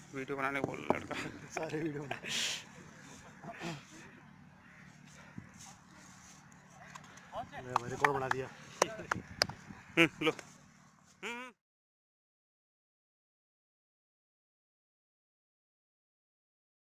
Video बनाने बोल लड़का सारे वीडियो मैंने रिकॉर्ड बना दिया। लो